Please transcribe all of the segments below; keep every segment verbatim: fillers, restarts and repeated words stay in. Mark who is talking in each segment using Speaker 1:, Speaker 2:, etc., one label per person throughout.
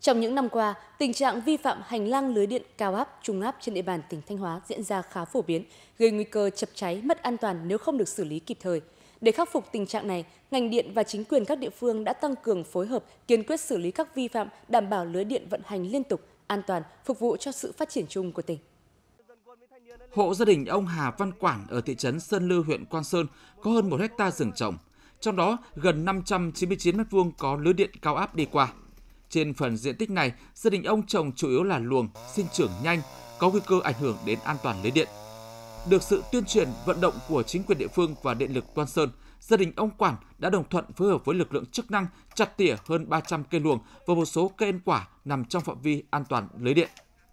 Speaker 1: Trong những năm qua, tình trạng vi phạm hành lang lưới điện cao áp, trung áp trên địa bàn tỉnh Thanh Hóa diễn ra khá phổ biến, gây nguy cơ chập cháy, mất an toàn nếu không được xử lý kịp thời. Để khắc phục tình trạng này, ngành điện và chính quyền các địa phương đã tăng cường phối hợp, kiên quyết xử lý các vi phạm, đảm bảo lưới điện vận hành liên tục, an toàn, phục vụ cho sự phát triển chung của tỉnh.
Speaker 2: Hộ gia đình ông Hà Văn Quản ở thị trấn Sơn Lư, huyện Quan Sơn có hơn một hecta rừng trồng, trong đó gần năm trăm chín mươi chín mét vuông có lưới điện cao áp đi qua. Trên phần diện tích này, gia đình ông trồng chủ yếu là luồng, sinh trưởng nhanh, có nguy cơ ảnh hưởng đến an toàn lưới điện. Được sự tuyên truyền, vận động của chính quyền địa phương và điện lực Quan Sơn, gia đình ông Quản đã đồng thuận phối hợp với lực lượng chức năng chặt tỉa hơn ba trăm cây luồng và một số cây ăn quả nằm trong phạm vi an toàn lưới điện.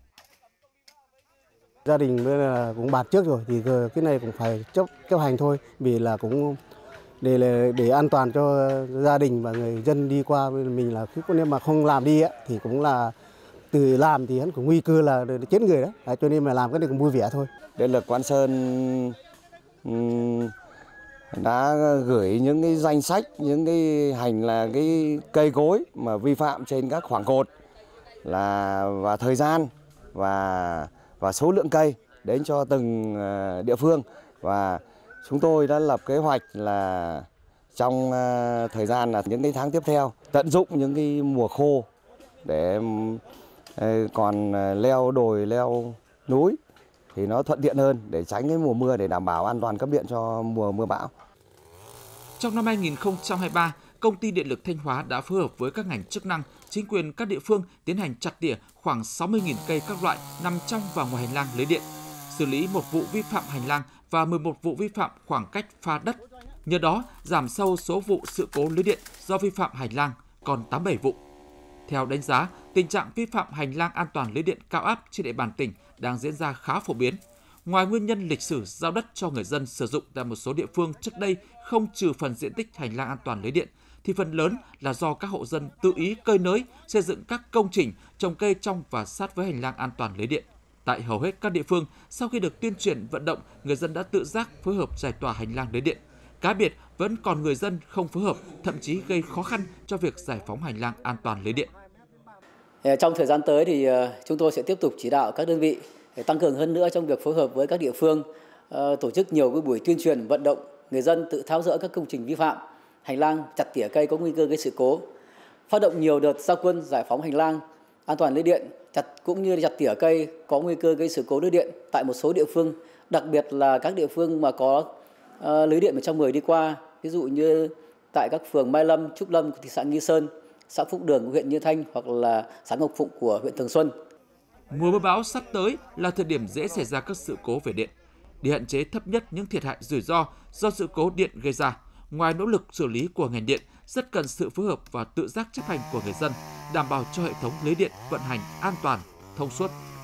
Speaker 3: Gia đình cũng bàn trước rồi thì cái này cũng phải chấp chấp hành thôi, vì là cũng để để an toàn cho gia đình và người dân đi qua, mình là nếu mà không làm đi thì cũng là từ làm thì hắn cũng nguy cơ là chết người đó, đấy, cho nên mà làm cái này cũng vui vẻ thôi.
Speaker 4: Điện lực Quan Sơn đã gửi những cái danh sách, những cái hành là cái cây cối mà vi phạm trên các khoảng cột là và thời gian và và số lượng cây đến cho từng địa phương, và chúng tôi đã lập kế hoạch là trong thời gian là những cái tháng tiếp theo tận dụng những cái mùa khô để còn leo đồi, leo núi thì nó thuận tiện hơn để tránh cái mùa mưa, để đảm bảo an toàn cấp điện cho mùa mưa bão.
Speaker 2: Trong năm hai nghìn không trăm hai mươi ba, Công ty Điện lực Thanh Hóa đã phối hợp với các ngành chức năng, chính quyền các địa phương tiến hành chặt tỉa khoảng sáu mươi nghìn cây các loại nằm trong và ngoài hành lang lưới điện, xử lý một vụ vi phạm hành lang và mười một vụ vi phạm khoảng cách pha đất. Nhờ đó, giảm sâu số vụ sự cố lưới điện do vi phạm hành lang còn tám mươi bảy vụ. Theo đánh giá, tình trạng vi phạm hành lang an toàn lưới điện cao áp trên địa bàn tỉnh đang diễn ra khá phổ biến. Ngoài nguyên nhân lịch sử giao đất cho người dân sử dụng tại một số địa phương trước đây không trừ phần diện tích hành lang an toàn lưới điện, thì phần lớn là do các hộ dân tự ý cơi nới, xây dựng các công trình trồng cây trong và sát với hành lang an toàn lưới điện. Tại hầu hết các địa phương, sau khi được tuyên truyền vận động, người dân đã tự giác phối hợp giải tỏa hành lang lưới điện. Cá biệt, vẫn còn người dân không phối hợp, thậm chí gây khó khăn cho việc giải phóng hành lang an toàn lưới điện.
Speaker 5: Trong thời gian tới thì chúng tôi sẽ tiếp tục chỉ đạo các đơn vị để tăng cường hơn nữa trong việc phối hợp với các địa phương, tổ chức nhiều cái buổi tuyên truyền vận động người dân tự tháo dỡ các công trình vi phạm hành lang, chặt tỉa cây có nguy cơ gây sự cố, phát động nhiều đợt ra quân giải phóng hành lang an toàn lưới điện, chặt cũng như chặt tỉa cây có nguy cơ gây sự cố lưới điện tại một số địa phương, đặc biệt là các địa phương mà có uh, lưới điện một trăm mười đi qua, ví dụ như tại các phường Mai Lâm, Trúc Lâm của thị xã Nghi Sơn, xã Phúc Đường của huyện Như Thanh hoặc là xã Ngọc Phụng của huyện Thường Xuân.
Speaker 2: Mùa mưa bão sắp tới là thời điểm dễ xảy ra các sự cố về điện. Để hạn chế thấp nhất những thiệt hại rủi ro do sự cố điện gây ra, ngoài nỗ lực xử lý của ngành điện, rất cần sự phối hợp và tự giác chấp hành của người dân, đảm bảo cho hệ thống lưới điện vận hành an toàn, thông suốt.